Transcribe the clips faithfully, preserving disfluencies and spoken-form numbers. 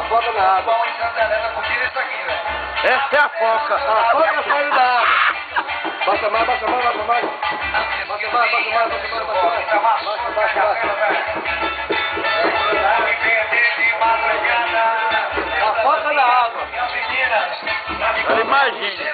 foca na água. Essa é a foca. A foca saiu da água. Baixa mais, baixa mais, baixa mais. Baixa mais, baixa mais, baixa mais, baixa mais. Baixa, baixa, baixa. A foca na água. Imagine.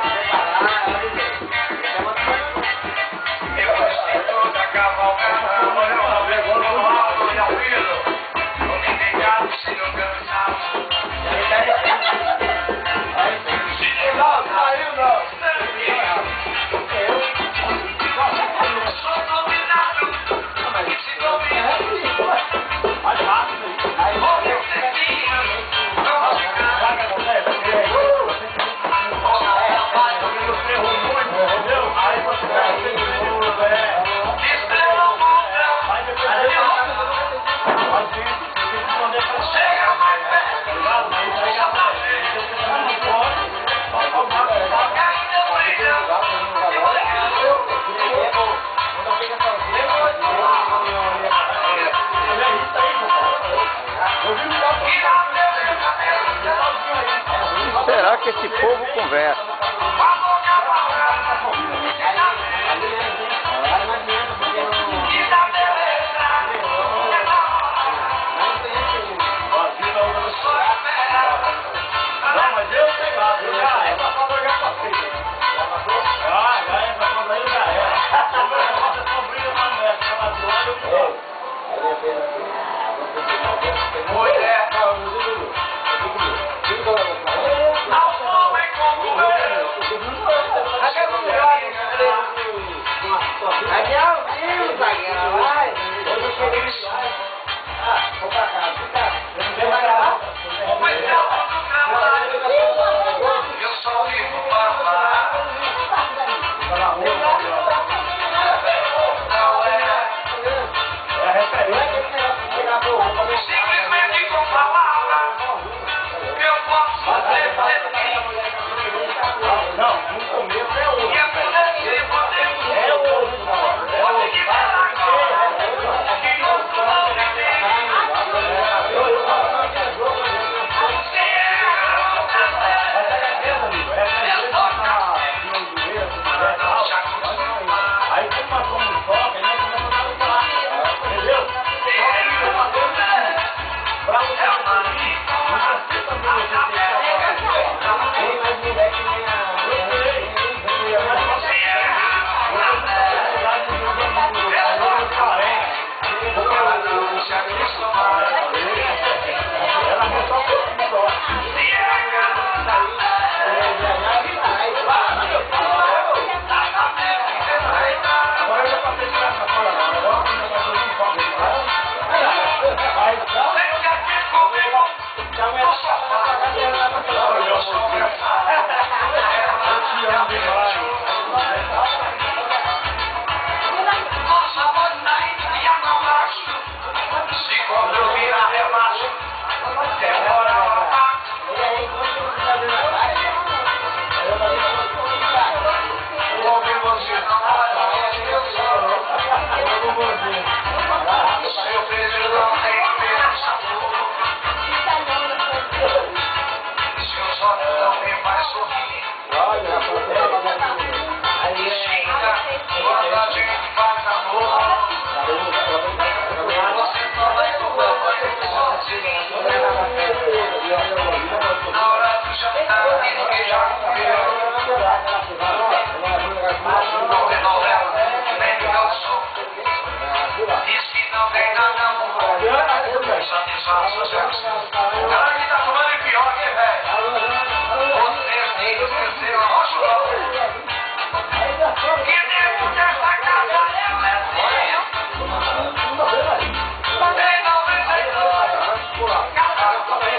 Será que esse povo conversa? Não, mas eu pegava, eu já era pra pagar passeio. Ah, já é pra pagar, eu já era. Você só briga na meta, ela do lado eu vou. Oi, é. Aqui é o vivo, zagueiro, vai. Hoje eu cheguei no Ah, vou pra casa, fica. Você vai gravar? Eu só vivo para lá. É a referência. Simplesmente com palavras eu posso fazer Não, no começo é outro. e a poder se poder É outro. É outro. que será agora que eu sou alguém. Aí você passou no toque, aí nós começamos a falar, entendeu? Pra você sair, não precisa também você ter que falar. Tem mais mulher que nem a... Eu sei, eu sei, mas você é ela não só foi só. Agora eu já passei de graça fora, agora eu vou fazer um foco de graça. Vai, tá? Já vai passar a cadeira lá pra fora. Eu te amo demais. Se quando eu virar relaxo, demora uma parte. O homem você não sabe, eu sou. Seu beijo não tem pensa. Seus olhos não me faz sorrir. Xinga quando a gente faz amor. Você fala que eu amo sozinho. Na hora do jantar, ninguém já comeu. Não vê novela, nem calção. Diz que não vem nada amor. Satisfação já. O cara que tá tomando pior que velho. Vocês têm que esquecer o nosso nome. Que dentro dessa casa eu é seu. Tem noventa e dois. Cada um tem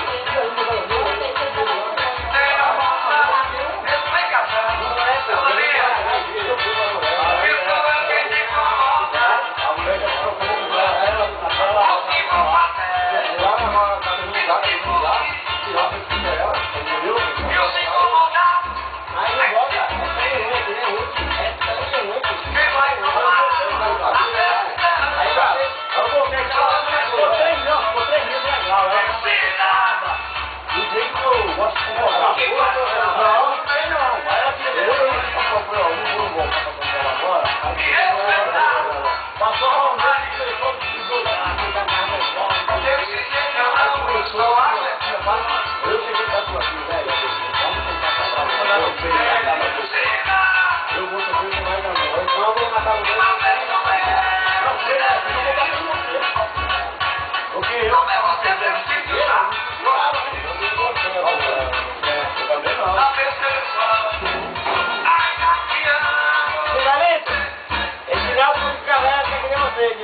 uma explicação. Teoria. Então eu quem te incomoda. O que vou fazer?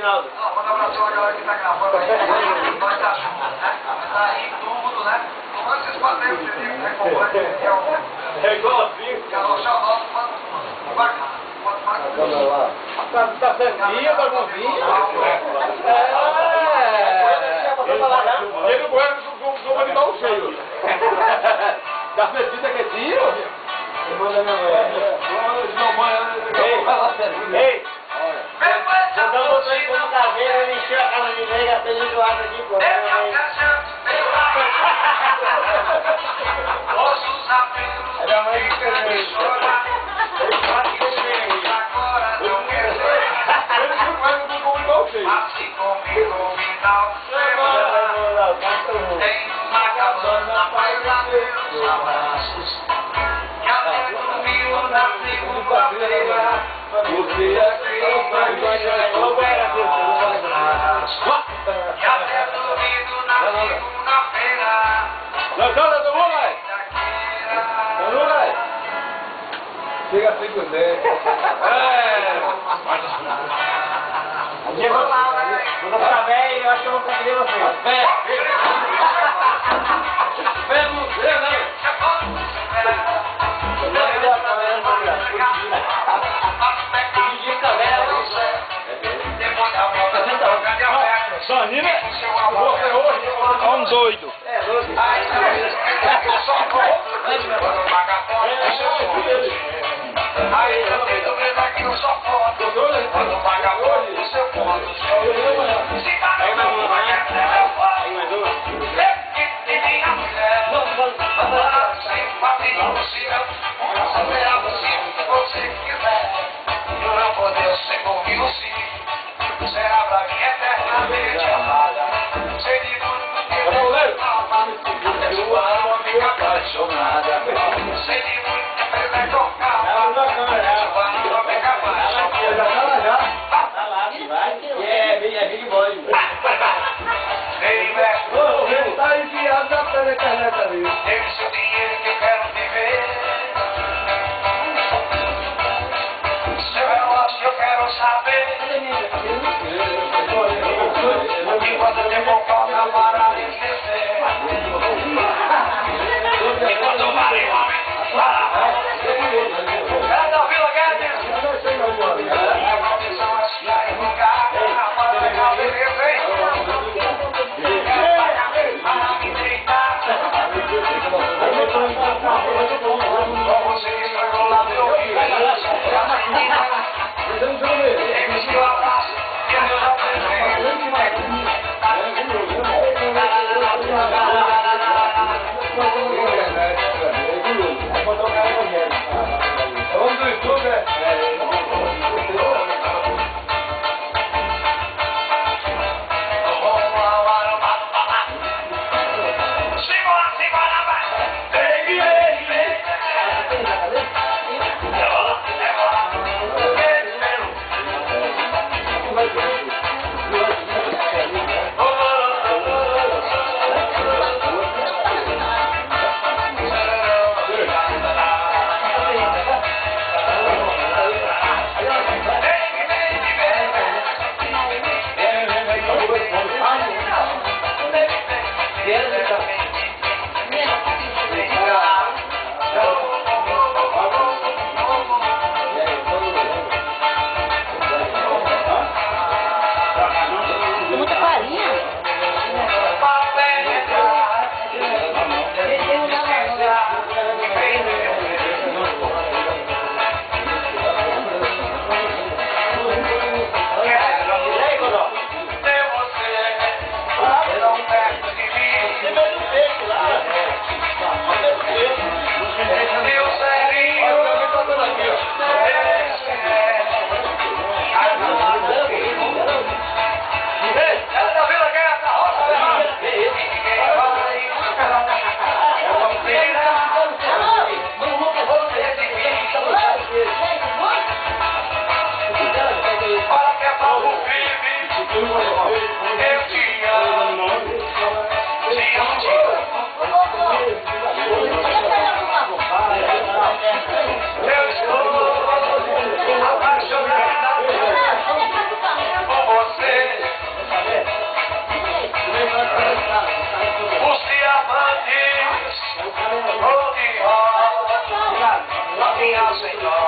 Ronaldo. Ó, manda um abraço pra galera que tá gravando aí. Nós tá junto, né? Tá aí tudo, né? Como é que vocês fazem o vídeo? É como É igualzinho. Galochar o nosso, mano. Bacana. Vamos lá. Tá, tá certinho, baguncinha. É. Ele não vai no de mal cheio. Tá fedido é quietinho? Manda minha mãe. Ei! Eu dou um trem como caveira, ele encheu a casa de leite, até ele doado aqui, pô. Minha mãe disse que ele chora. Ele faz que ele agora não quer ser. Ele não vai no como igual cheio. Assim comigo, final de semana. Tem uma cabana pra ir lá meus abraços. Que até domingo na segunda-feira. Você é vai e até domingo na segunda-feira. Não, não, não, não, vai. Não, não, vai. Chega assim com o dedo. É. Chegou lá, né? Quando eu ficar velho, eu acho que eu vou conseguir você. É. Vamos, vamos. Sanina, você hoje é um doido. É, doido. Aí eu tenho medo aqui no sua foto. Quando o vagabundo do seu ponto. Se tá no paquete, eu falo. Sempre minha mulher. Sem fazer impossível. Vamos ser possível que você quiser. No meu poder eu sei comigo sim. Será pra mim eternamente amada. Sei de muito tempo. Até sua alma fica apaixonada. Sei de muito tempo ele vai tocar. Sua alma fica apaixonada. Tá lá, vai. É, é Big Boy. Ei, velho. Tá enviado na pé na internet ali. Dê-me seu dinheiro que eu quero viver. Seu relógio eu quero saber. E quanto tempo falta para me esquecer? E quanto vale o homem para? É da Vila Guedes. A maldição é cheia em lugar. Rapaz, legal, beleza, hein? Quero pagar para me deitar. Com você estragou lá meu ouvido. Tem que abraço que eu já Botou o cara no ao Senhor.